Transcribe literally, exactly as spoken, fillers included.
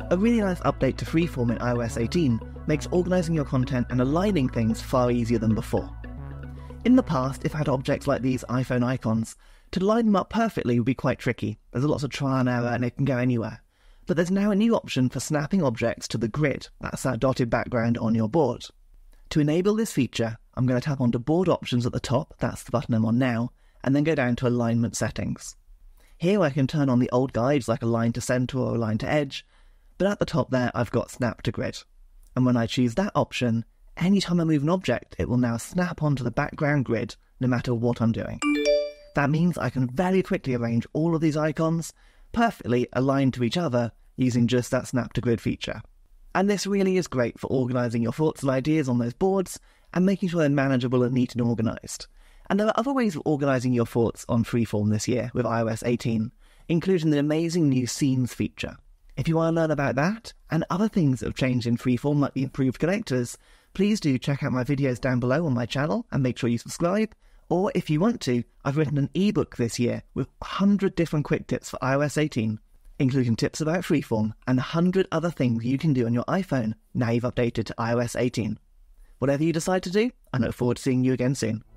A really nice update to Freeform in i O S eighteen makes organising your content and aligning things far easier than before. In the past, if I had objects like these iPhone icons, to line them up perfectly would be quite tricky. There's lots of trial and error and it can go anywhere. But there's now a new option for snapping objects to the grid, that's that dotted background on your board. To enable this feature, I'm going to tap onto Board Options at the top, that's the button I'm on now, and then go down to Alignment Settings. Here I can turn on the old guides like Align to Center or Align to Edge, but at the top there I've got Snap to Grid. And when I choose that option, anytime I move an object, it will now snap onto the background grid no matter what I'm doing. That means I can very quickly arrange all of these icons perfectly aligned to each other using just that Snap to Grid feature. And this really is great for organising your thoughts and ideas on those boards and making sure they're manageable and neat and organised. And there are other ways of organising your thoughts on Freeform this year with i O S eighteen, including the amazing new Scenes feature. If you want to learn about that and other things that have changed in Freeform like the improved connectors, please do check out my videos down below on my channel and make sure you subscribe. Or if you want to, I've written an ebook this year with one hundred different quick tips for i O S eighteen, including tips about Freeform and one hundred other things you can do on your iPhone now you've updated to i O S eighteen. Whatever you decide to do, I look forward to seeing you again soon.